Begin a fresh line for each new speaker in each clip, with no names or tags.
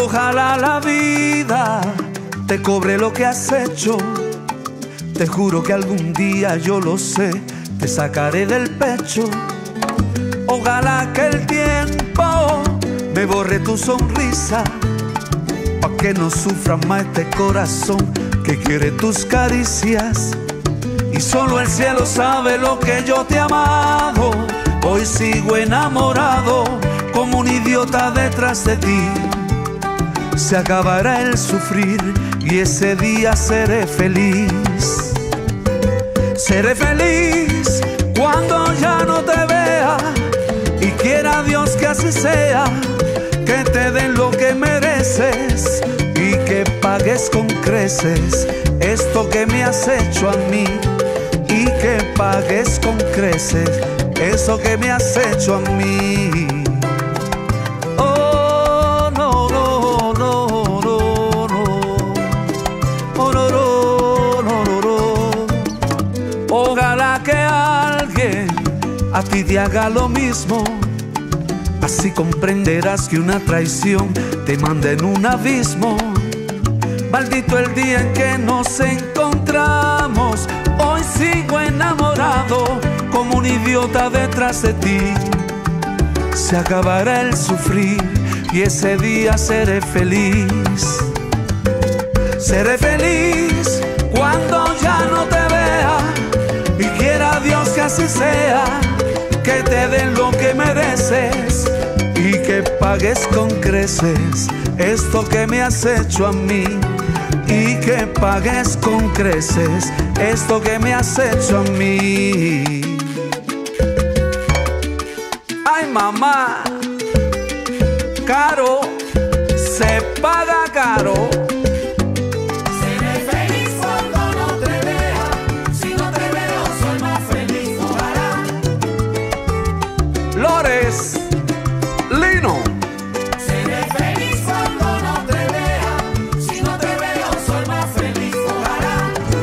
Ojalá la vida te cobre lo que has hecho. Te juro que algún día, yo lo sé, te sacaré del pecho. Ojalá que el tiempo me borre tu sonrisa, pa' que no sufra más este corazón que quiere tus caricias. Y solo el cielo sabe lo que yo te he amado. Hoy sigo enamorado como un idiota detrás de ti. Se acabará el sufrir y ese día seré feliz. Seré feliz cuando ya no te vea, y quiera Dios que así sea, que te den lo que mereces y que pagues con creces esto que me has hecho a mí, y que pagues con creces eso que me has hecho a mí. Oh, no, no, no, no, no. Oh, no, no, no, no, no. Ojalá que alguien a ti te haga lo mismo. Así comprenderás que una traición te manda en un abismo. Maldito el día en que nos encontramos. Hoy sigo enamorado como un idiota detrás de ti. Se acabará el sufrir y ese día seré feliz. Seré feliz cuando ya no te vea, y quiera Dios que así sea, que te den lo que mereces y que pagues con creces esto que me has hecho a mí, y que pagues con creces esto que me has hecho a mí. Ay, mamá, caro, se paga caro.
Seré feliz cuando no te vea, si no te veo soy más feliz. Ojalá.
Lores, Lino.
Seré feliz cuando no te vea, si no te veo soy más feliz. Ojalá.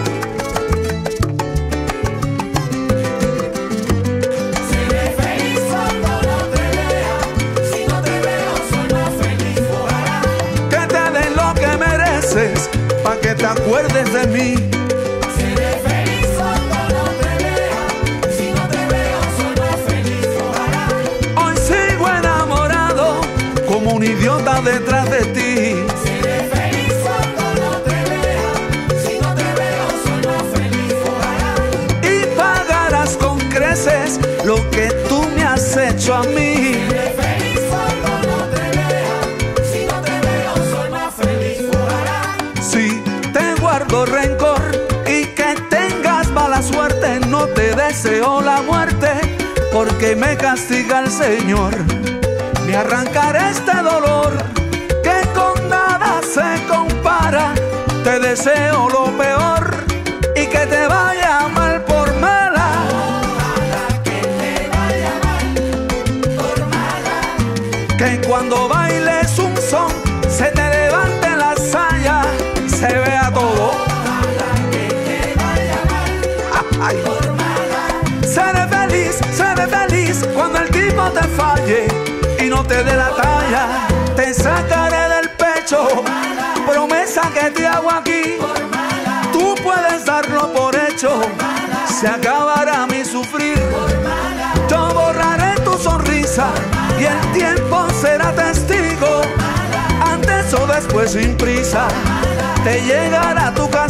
Seré feliz cuando no te vea, si no te veo soy más feliz. Ojalá.
Que te den lo que mereces, pa' que te acuerdes de mí.
Seré feliz cuando no te vea, si no te veo soy más feliz. Ojalá.
Hoy sigo enamorado como un idiota detrás de ti.
Seré feliz cuando no te vea, si no te veo soy más feliz. Ojalá.
Y pagarás con creces lo que tú me has hecho a mí.
Seré feliz cuando no te vea, si no te veo soy más feliz. Ojalá.
Si te guardo rencor y que tengas mala suerte, no te deseo la muerte, porque me castiga el Señor. Me arrancaré este dolor que con nada se compara. Te deseo lo peor y que te vaya mal por mala.
Ojalá que te vaya mal por mala.
Que cuando bailes un son se te levante la saya, se vea todo.
Ojalá que te vaya mal
Ay.
por mala.
Seré feliz cuando el tipo te falle y no te dé la talla. Te sacaré del pecho, promesa que te hago aquí. Tú puedes darlo por hecho, se acabará mi sufrir. Yo borraré tu sonrisa y el tiempo será testigo. Antes o después, sin prisa, te llegará tu casa.